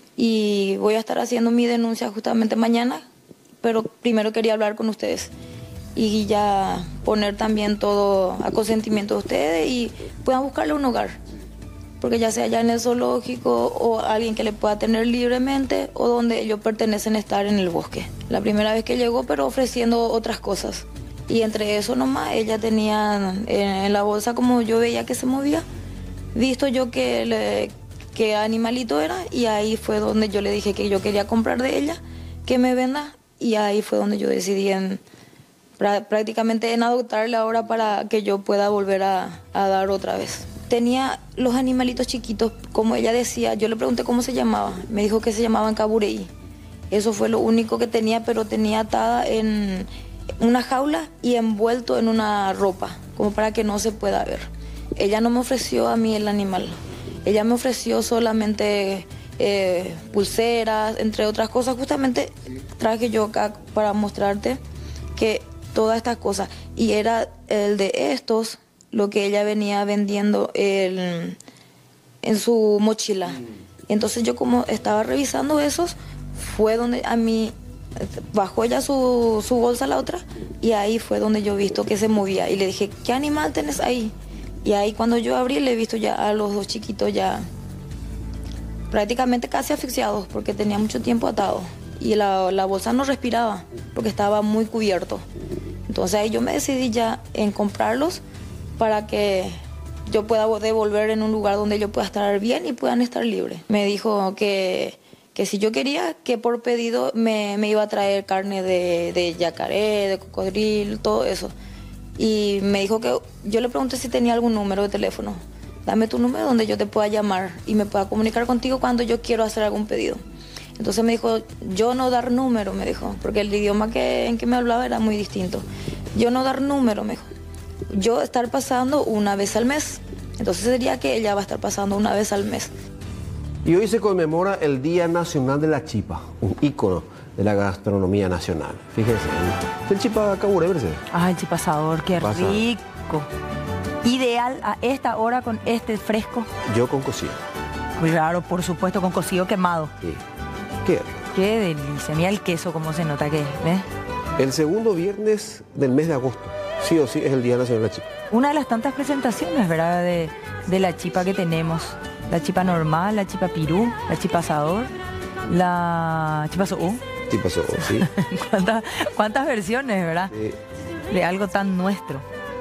S16: Y voy a estar haciendo mi denuncia justamente mañana, pero primero quería hablar con ustedes y ya poner también todo a consentimiento de ustedes y puedan buscarle un hogar. Porque ya sea ya en el zoológico o alguien que le pueda tener libremente o donde ellos pertenecen a estar en el bosque. La primera vez que llegó, pero ofreciendo otras cosas. Y entre eso nomás, ella tenía en la bolsa, como yo veía que se movía, visto yo que, le, que animalito era, y ahí fue donde yo le dije que yo quería comprar de ella, que me venda, y ahí fue donde yo decidí en, prácticamente en adoptarle ahora para que yo pueda volver a, a dar otra vez. Tenía los animalitos chiquitos, como ella decía, yo le pregunté cómo se llamaba, me dijo que se llamaban cabureí. Eso fue lo único que tenía, pero tenía atada en una jaula y envuelto en una ropa, como para que no se pueda ver. Ella no me ofreció a mí el animal, ella me ofreció solamente eh, pulseras, entre otras cosas. Justamente traje yo acá para mostrarte que todas estas cosas, y era el de estos, lo que ella venía vendiendo el, en su mochila. Entonces yo, como estaba revisando esos, fue donde a mí bajó ya su, su bolsa la otra, y ahí fue donde yo he visto que se movía y le dije, ¿qué animal tenés ahí? Y ahí cuando yo abrí le he visto ya a los dos chiquitos ya prácticamente casi asfixiados porque tenía mucho tiempo atado y la, la bolsa no respiraba porque estaba muy cubierto. Entonces ahí yo me decidí ya en comprarlos para que yo pueda devolver en un lugar donde yo pueda estar bien y puedan estar libres. Me dijo que, que si yo quería, que por pedido me, me iba a traer carne de, de yacaré, de cocodrilo, todo eso. Y me dijo que, yo le pregunté si tenía algún número de teléfono. Dame tu número donde yo te pueda llamar y me pueda comunicar contigo cuando yo quiero hacer algún pedido. Entonces me dijo, yo no dar número, me dijo, porque el idioma que, en que me hablaba era muy distinto. Yo no dar número, me dijo. Yo estar pasando una vez al mes. Entonces sería que ella va a estar pasando una vez al mes.
S1: Y hoy se conmemora el Día Nacional de la Chipa, un ícono de la gastronomía nacional. Fíjense, el chipa cabure, ¿verdad?
S2: Ay, el chipa asador, qué
S1: Pasa.
S2: rico. Ideal a esta hora con este fresco.
S1: Yo con cocido.
S2: Claro, por supuesto, con cocido quemado.
S1: Sí. Qué,
S2: qué delicia. Mira el queso, cómo se nota que es, ¿ves?
S1: El segundo viernes del mes de agosto, sí o sí, es el Día Nacional de la Chipa.
S2: Una de las tantas presentaciones, ¿verdad?, de, de la chipa que tenemos. La chipa normal, la chipa pirú, la chipa asador, la chipa soú.
S1: Chipa soú, sí.
S2: ¿Cuántas, ¿Cuántas versiones, verdad?
S1: Sí.
S2: De algo tan nuestro.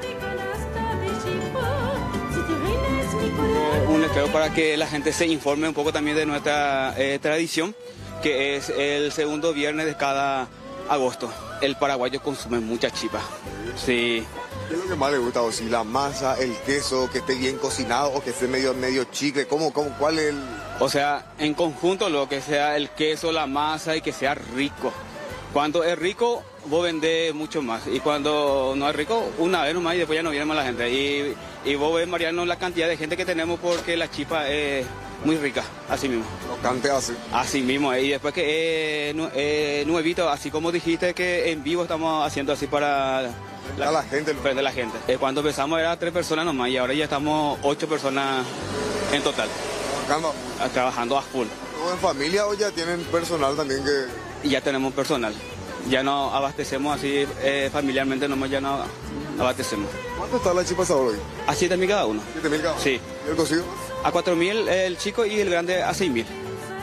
S17: Un letrero para que la gente se informe un poco también de nuestra eh, tradición, que es el segundo viernes de cada agosto. El paraguayo consume mucha chipa. Sí.
S18: ¿Qué es lo que más le gusta a vos? Si la masa, el queso, que esté bien cocinado o que esté medio, medio chicle, ¿cómo, cómo, cuál es el...?
S17: O sea, en conjunto lo que sea el queso, la masa y que sea rico. Cuando es rico, vos vendés mucho más. Y cuando no es rico, una vez nomás y después ya no viene más la gente. Y, y vos ves, Mariano, la cantidad de gente que tenemos porque la chipa es muy rica, así mismo.
S18: Crocante así.
S17: Así mismo. Y después que es eh, nuevito, así como dijiste que en vivo estamos haciendo así para...
S18: La, la gente.
S17: De la gente. Eh, cuando empezamos era tres personas nomás y ahora ya estamos ocho personas en total.
S18: Trabajando.
S17: Trabajando a full.
S18: ¿Todo en familia o ya tienen personal también que...?
S17: Y ya tenemos personal. Ya no abastecemos así eh, familiarmente, nomás ya no abastecemos.
S18: ¿Cuánto está la chipa sabor hoy?
S17: A siete mil cada uno.
S18: ¿siete mil cada uno?
S17: Sí.
S18: ¿Y el cocido?
S17: A cuatro mil el chico y el grande a seis mil.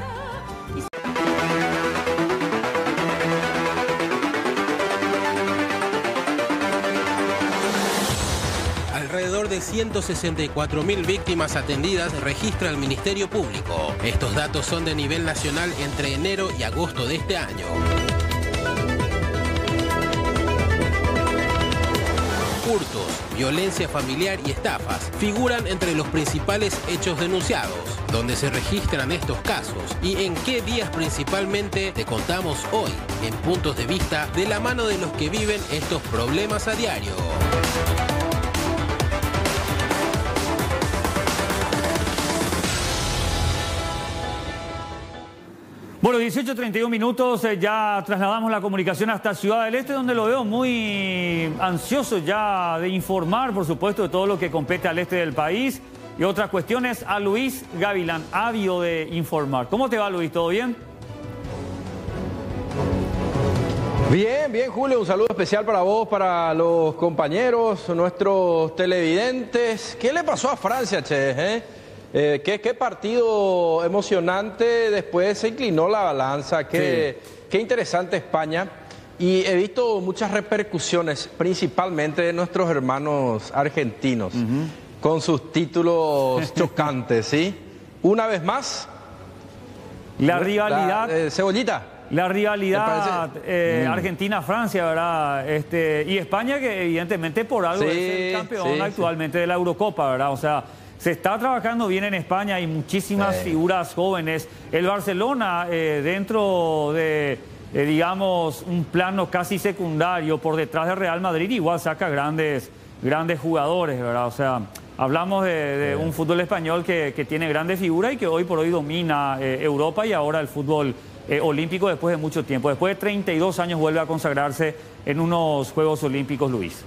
S19: Alrededor de ciento sesenta y cuatro mil víctimas atendidas registra el Ministerio Público. Estos datos son de nivel nacional entre enero y agosto de este año. Hurtos, violencia familiar y estafas figuran entre los principales hechos denunciados. ¿Dónde se registran estos casos y en qué días principalmente? Te contamos hoy en Puntos de Vista de la mano de los que viven estos problemas a diario.
S20: Bueno, dieciocho treinta y uno minutos, eh, ya trasladamos la comunicación hasta Ciudad del Este, donde lo veo muy ansioso ya de informar, por supuesto, de todo lo que compete al este del país y otras cuestiones, a Luis Gavilán, ávido de informar. ¿Cómo te va, Luis? ¿Todo bien?
S21: Bien, bien, Julio, un saludo especial para vos, para los compañeros, nuestros televidentes. ¿Qué le pasó a Francia, che? Eh? Eh, ¿qué, qué partido emocionante, después se inclinó la balanza, qué, sí. Qué interesante España. Y he visto muchas repercusiones, principalmente de nuestros hermanos argentinos, uh-huh. con sus títulos chocantes, ¿sí? Una vez más.
S20: La rivalidad...
S21: La, eh, Cebollita.
S20: La rivalidad eh, mm. Argentina-Francia, ¿verdad? Este, y España, que evidentemente por algo sí, es el campeón sí, actualmente sí. de la Eurocopa, ¿verdad? O sea... Se está trabajando bien en España, hay muchísimas sí. figuras jóvenes. El Barcelona, eh, dentro de, eh, digamos, un plano casi secundario, por detrás del Real Madrid, igual saca grandes, grandes jugadores, ¿verdad? O sea, hablamos de, de sí. un fútbol español que, que tiene grandes figuras y que hoy por hoy domina eh, Europa y ahora el fútbol eh, olímpico después de mucho tiempo. Después de treinta y dos años vuelve a consagrarse en unos Juegos Olímpicos, Luis.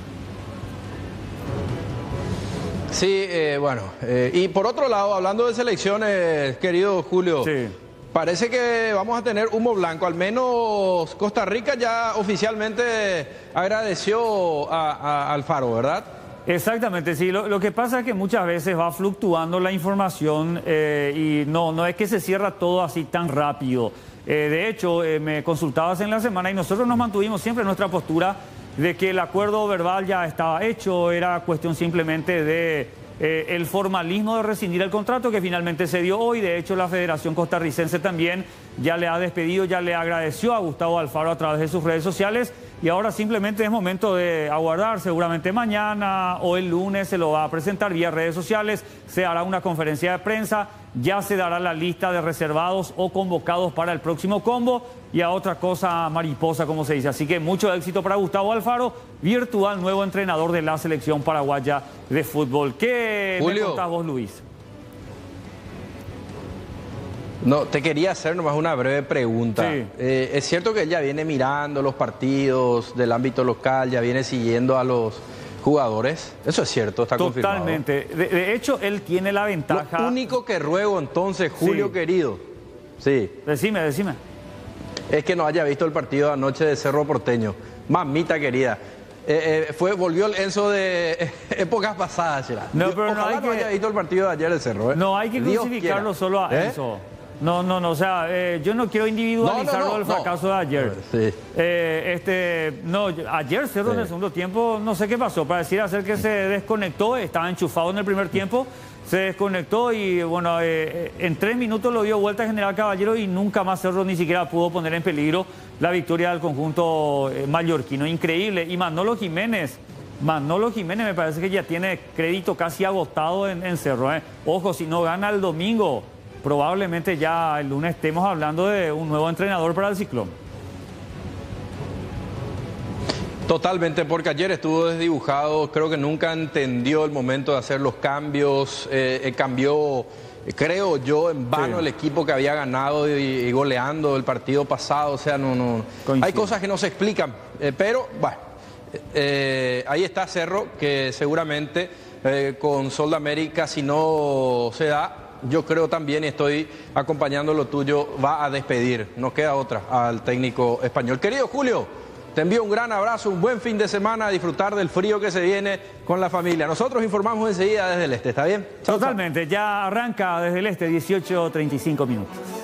S21: Sí, eh, bueno, eh, y por otro lado, hablando de selecciones, querido Julio, sí. parece que vamos a tener humo blanco, al menos Costa Rica ya oficialmente agradeció a, a Alfaro, ¿verdad?
S20: Exactamente, sí, lo, lo que pasa es que muchas veces va fluctuando la información eh, y no, no es que se cierra todo así tan rápido. Eh, de hecho, eh, me consultabas en la semana y nosotros nos mantuvimos siempre en nuestra postura de que el acuerdo verbal ya estaba hecho, era cuestión simplemente de eh, el formalismo de rescindir el contrato que finalmente se dio hoy. De hecho, la Federación Costarricense también ya le ha despedido, ya le agradeció a Gustavo Alfaro a través de sus redes sociales y ahora simplemente es momento de aguardar. Seguramente mañana o el lunes se lo va a presentar vía redes sociales, se hará una conferencia de prensa, ya se dará la lista de reservados o convocados para el próximo combo y a otra cosa mariposa, como se dice. Así que mucho éxito para Gustavo Alfaro, virtual nuevo entrenador de la selección paraguaya de fútbol. ¿Qué Julio, me contás vos, Luis?
S21: No, te quería hacer nomás una breve pregunta. Sí. Eh, es cierto que él ya viene mirando los partidos del ámbito local, ya viene siguiendo a los jugadores. Eso es cierto, está confirmado.
S20: Totalmente. De, de hecho, él tiene la ventaja.
S21: Lo único que ruego entonces, Julio sí. querido. Sí.
S20: Decime, decime.
S21: Es que no haya visto el partido anoche de Cerro Porteño. Mamita querida. Eh, eh, fue, volvió el Enzo de épocas pasadas, Gerard.
S20: No, pero
S21: Ojalá
S20: no hay
S21: no
S20: que...
S21: haya visto el partido de ayer de Cerro. ¿eh?
S20: No hay que crucificarlo solo a ¿Eh? Enzo. No, no, no, o sea, eh, yo no quiero individualizar
S21: No, no, no,
S20: el fracaso
S21: no.
S20: de ayer.
S21: Sí.
S20: Eh, este, no, ayer Cerro
S21: Sí.
S20: en el segundo tiempo, no sé qué pasó, pareciera ser que se desconectó, estaba enchufado en el primer tiempo, se desconectó y bueno, eh, en tres minutos lo dio vuelta General Caballero y nunca más Cerro ni siquiera pudo poner en peligro la victoria del conjunto eh, mallorquino. Increíble. Y Manolo Jiménez, Manolo Jiménez me parece que ya tiene crédito casi agotado en, en Cerro. ¿eh? Ojo, si no gana el domingo, probablemente ya el lunes estemos hablando de un nuevo entrenador para el Ciclón.
S21: Totalmente, porque ayer estuvo desdibujado, creo que nunca entendió el momento de hacer los cambios, eh, eh, cambió, eh, creo yo, en vano
S20: Sí.
S21: el equipo que había ganado y, y goleando el partido pasado, o sea, no, no,
S20: Coincido.
S21: hay cosas que no se explican, eh, pero bueno, eh, ahí está Cerro, que seguramente eh, con Sol de América, si no se da, yo creo también, y estoy acompañando lo tuyo, va a despedir, no queda otra, al técnico español. Querido Julio, te envío un gran abrazo, un buen fin de semana, a disfrutar del frío que se viene con la familia. Nosotros informamos enseguida desde el este, ¿está bien? Chau,
S20: Totalmente, ya arranca desde el este, dieciocho treinta y cinco minutos.